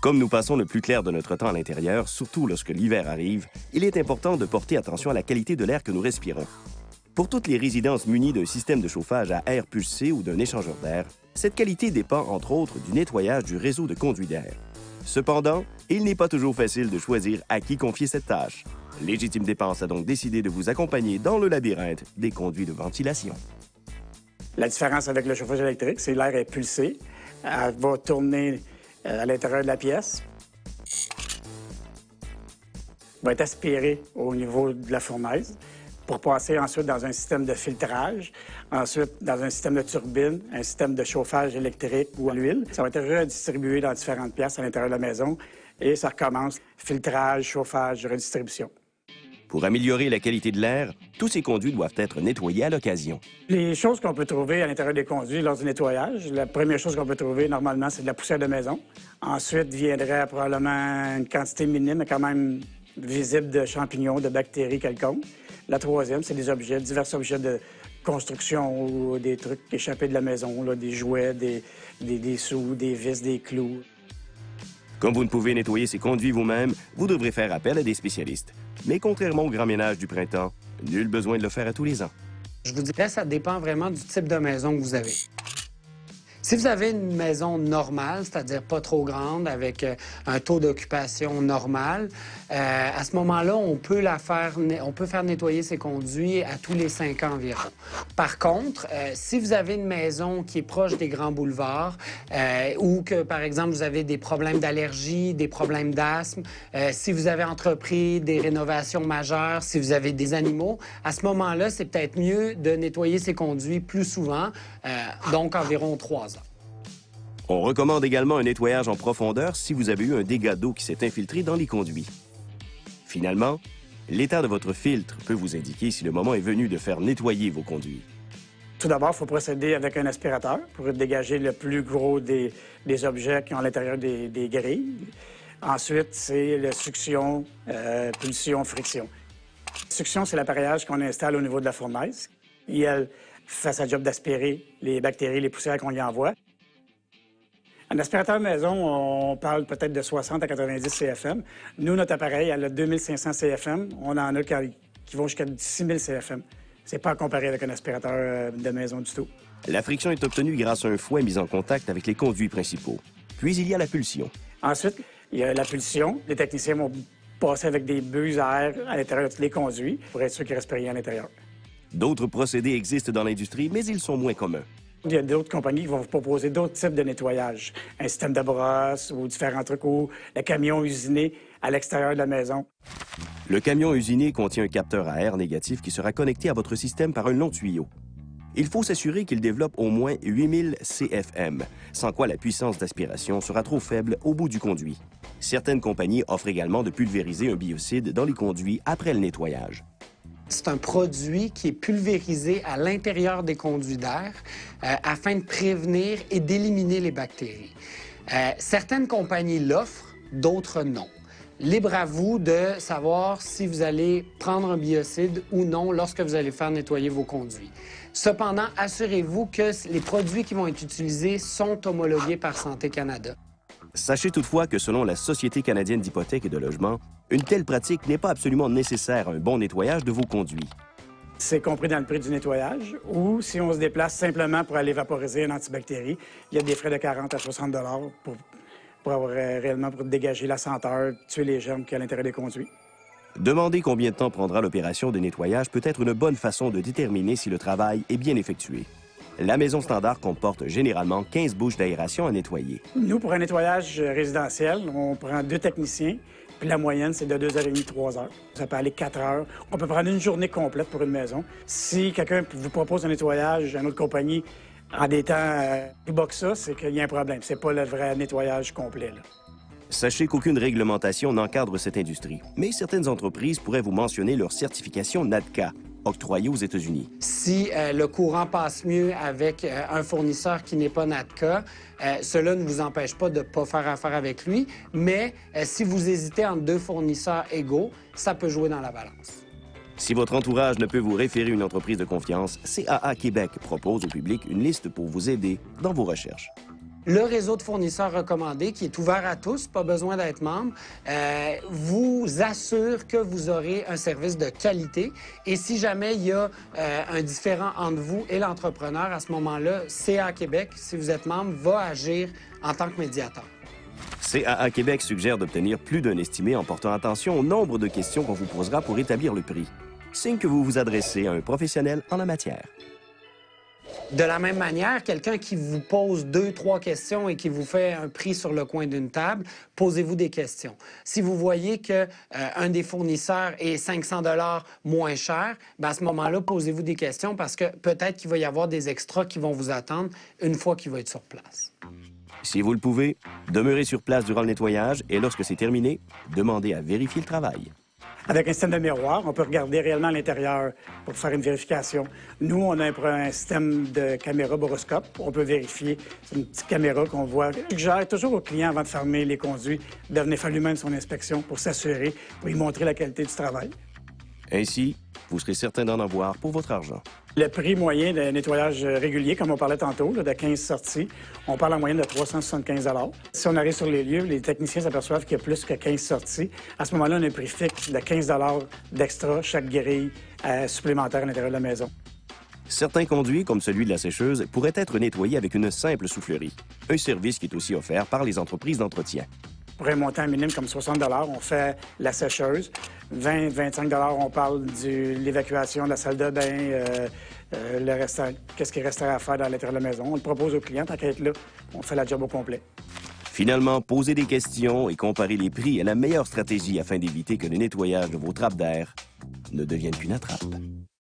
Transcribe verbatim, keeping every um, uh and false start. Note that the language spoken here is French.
Comme nous passons le plus clair de notre temps à l'intérieur, surtout lorsque l'hiver arrive, il est important de porter attention à la qualité de l'air que nous respirons. Pour toutes les résidences munies d'un système de chauffage à air pulsé ou d'un échangeur d'air, cette qualité dépend entre autres du nettoyage du réseau de conduits d'air. Cependant, il n'est pas toujours facile de choisir à qui confier cette tâche. Légitime Dépense a donc décidé de vous accompagner dans le labyrinthe des conduits de ventilation. La différence avec le chauffage électrique, c'est que l'air est pulsé. Elle va tourner à l'intérieur de la pièce. Va être aspiré au niveau de la fournaise pour passer ensuite dans un système de filtrage, ensuite dans un système de turbine, un système de chauffage électrique ou à l'huile. Ça va être redistribué dans différentes pièces à l'intérieur de la maison et ça recommence filtrage, chauffage, redistribution. Pour améliorer la qualité de l'air, tous ces conduits doivent être nettoyés à l'occasion. Les choses qu'on peut trouver à l'intérieur des conduits lors du nettoyage, la première chose qu'on peut trouver normalement, c'est de la poussière de maison. Ensuite viendrait probablement une quantité minime, mais quand même visible de champignons, de bactéries quelconques. La troisième, c'est des objets, divers objets de construction ou des trucs échappés de la maison, là, des jouets, des, des, des sous, des vis, des clous. Comme vous ne pouvez nettoyer ces conduits vous-même, vous devrez faire appel à des spécialistes. Mais contrairement au grand ménage du printemps, nul besoin de le faire à tous les ans. Je vous dirais, ça dépend vraiment du type de maison que vous avez. Si vous avez une maison normale, c'est-à-dire pas trop grande, avec euh, un taux d'occupation normal, euh, à ce moment-là, on peut la faire, on peut faire nettoyer ces conduits à tous les cinq ans environ. Par contre, euh, si vous avez une maison qui est proche des grands boulevards euh, ou que, par exemple, vous avez des problèmes d'allergie, des problèmes d'asthme, euh, si vous avez entrepris des rénovations majeures, si vous avez des animaux, à ce moment-là, c'est peut-être mieux de nettoyer ces conduits plus souvent, euh, donc environ trois ans. On recommande également un nettoyage en profondeur si vous avez eu un dégât d'eau qui s'est infiltré dans les conduits. Finalement, l'état de votre filtre peut vous indiquer si le moment est venu de faire nettoyer vos conduits. Tout d'abord, il faut procéder avec un aspirateur pour dégager le plus gros des, des objets qui ont à l'intérieur des, des grilles. Ensuite, c'est la succion, euh, pulsion, friction. Succion, c'est l'appareillage qu'on installe au niveau de la fournaise. Et elle fait sa job d'aspirer les bactéries, les poussières qu'on y envoie. Un aspirateur maison, on parle peut-être de soixante à quatre-vingt-dix C F M. Nous, notre appareil, elle a deux mille cinq cents C F M. On en a qui vont jusqu'à six mille C F M. C'est pas à comparer avec un aspirateur de maison du tout. La friction est obtenue grâce à un fouet mis en contact avec les conduits principaux. Puis, il y a la pulsion. Ensuite, il y a la pulsion. Les techniciens vont passer avec des buses à air à l'intérieur de tous les conduits pour être sûr qu'il ne reste rien à l'intérieur. D'autres procédés existent dans l'industrie, mais ils sont moins communs. Il y a d'autres compagnies qui vont vous proposer d'autres types de nettoyage. Un système de brosse ou différents trucs ou le camion usiné à l'extérieur de la maison. Le camion usiné contient un capteur à air négatif qui sera connecté à votre système par un long tuyau. Il faut s'assurer qu'il développe au moins huit mille C F M, sans quoi la puissance d'aspiration sera trop faible au bout du conduit. Certaines compagnies offrent également de pulvériser un biocide dans les conduits après le nettoyage. C'est un produit qui est pulvérisé à l'intérieur des conduits d'air euh, afin de prévenir et d'éliminer les bactéries. Euh, certaines compagnies l'offrent, d'autres non. Libre à vous de savoir si vous allez prendre un biocide ou non lorsque vous allez faire nettoyer vos conduits. Cependant, assurez-vous que les produits qui vont être utilisés sont homologués par Santé Canada. Sachez toutefois que selon la Société canadienne d'hypothèques et de logement, une telle pratique n'est pas absolument nécessaire à un bon nettoyage de vos conduits. C'est compris dans le prix du nettoyage ou si on se déplace simplement pour aller vaporiser un antibactérie, il y a des frais de quarante à soixante dollars pour, pour avoir réellement pour dégager la senteur, tuer les germes qu'il y a à l'intérieur des conduits. Demander combien de temps prendra l'opération de nettoyage peut être une bonne façon de déterminer si le travail est bien effectué. La maison standard comporte généralement quinze bouches d'aération à nettoyer. Nous, pour un nettoyage résidentiel, on prend deux techniciens, puis la moyenne, c'est de deux heures trente, trois heures. Ça peut aller quatre heures. On peut prendre une journée complète pour une maison. Si quelqu'un vous propose un nettoyage, une autre compagnie, en des temps euh, plus bas que ça, c'est qu'il y a un problème. C'est pas le vrai nettoyage complet, là. Sachez qu'aucune réglementation n'encadre cette industrie, mais certaines entreprises pourraient vous mentionner leur certification NADCA, octroyée aux États-Unis. Si euh, le courant passe mieux avec euh, un fournisseur qui n'est pas NADCA, euh, cela ne vous empêche pas de ne pas faire affaire avec lui, mais euh, si vous hésitez entre deux fournisseurs égaux, ça peut jouer dans la balance. Si votre entourage ne peut vous référer une entreprise de confiance, C A A Québec propose au public une liste pour vous aider dans vos recherches. Le réseau de fournisseurs recommandés, qui est ouvert à tous, pas besoin d'être membre, euh, vous assure que vous aurez un service de qualité. Et si jamais il y a euh, un différend entre vous et l'entrepreneur, à ce moment-là, C A A Québec, si vous êtes membre, va agir en tant que médiateur. C A A Québec suggère d'obtenir plus d'un estimé en portant attention au nombre de questions qu'on vous posera pour établir le prix. Signe que vous vous adressez à un professionnel en la matière. De la même manière, quelqu'un qui vous pose deux, trois questions et qui vous fait un prix sur le coin d'une table, posez-vous des questions. Si vous voyez qu'un euh, des fournisseurs est cinq cents dollars moins cher, bien à ce moment-là, posez-vous des questions parce que peut-être qu'il va y avoir des extras qui vont vous attendre une fois qu'il va être sur place. Si vous le pouvez, demeurez sur place durant le nettoyage et lorsque c'est terminé, demandez à vérifier le travail. Avec un système de miroir, on peut regarder réellement à l'intérieur pour faire une vérification. Nous, on a un, un système de caméra boroscope. On peut vérifier. C'est une petite caméra qu'on voit. Je suggère toujours au client, avant de fermer les conduits, de venir faire lui-même son inspection pour s'assurer, pour lui montrer la qualité du travail. Ainsi, vous serez certain d'en avoir pour votre argent. Le prix moyen de nettoyage régulier, comme on parlait tantôt, là, de quinze sorties, on parle en moyenne de trois cent soixante-quinze dollars. Si on arrive sur les lieux, les techniciens s'aperçoivent qu'il y a plus que quinze sorties. À ce moment-là, on a un prix fixe de quinze dollars d'extra chaque grille euh, supplémentaire à l'intérieur de la maison. Certains conduits, comme celui de la sécheuse, pourraient être nettoyés avec une simple soufflerie, un service qui est aussi offert par les entreprises d'entretien. Pour un montant minime comme soixante dollars, on fait la sécheuse. vingt à vingt-cinq dollars, on parle de l'évacuation de la salle de bain, euh, euh, le restant, qu'est-ce qui resterait à faire dans l'intérieur de la maison. On le propose aux clients, tant qu'à être là, on fait la job au complet. Finalement, poser des questions et comparer les prix est la meilleure stratégie afin d'éviter que le nettoyage de vos trappes d'air ne devienne qu'une attrape.